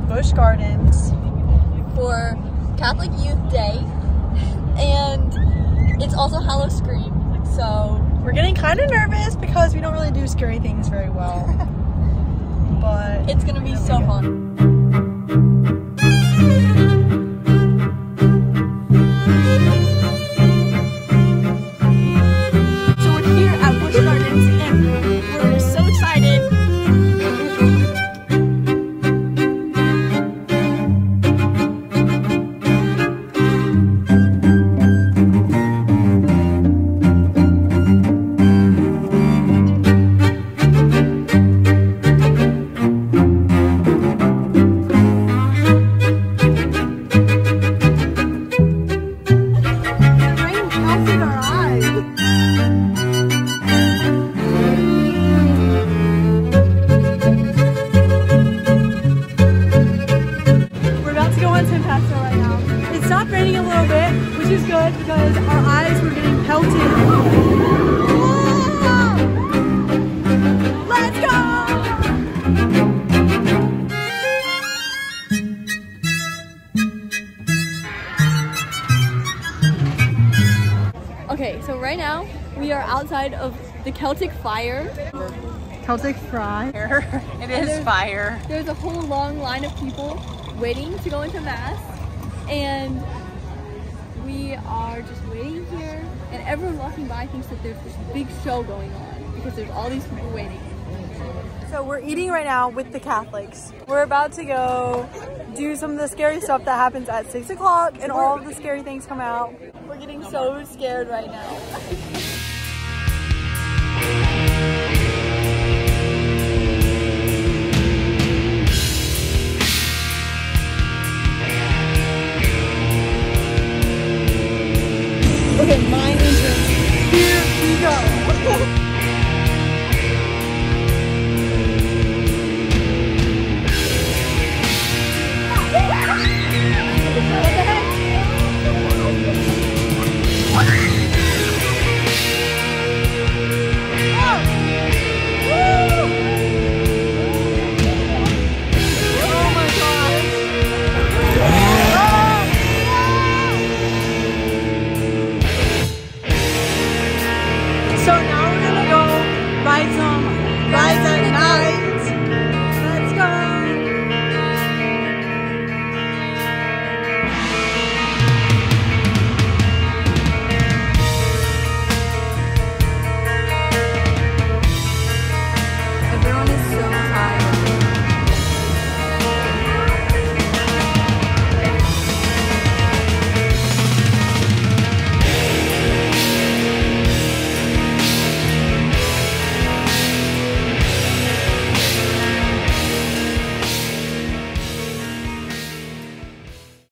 Busch Gardens for Catholic Youth Day, and it's also Halloween, so we're getting kind of nervous because we don't really do scary things very well. But it's gonna be so fun. So we're here at Busch Gardens and we're so excited. It stopped raining a little bit, which is good because our eyes were getting pelted. Whoa! Let's go! Okay, so right now we are outside of the Celtic Fire. Celtic Fry. It is fire. There's a whole long line of people waiting to go into Mass, and we are just waiting here, and everyone walking by thinks that there's this big show going on because there's all these people waiting. So we're eating right now with the Catholics. We're about to go do some of the scary stuff that happens at 6 o'clock and all of the scary things come out. We're getting so scared right now.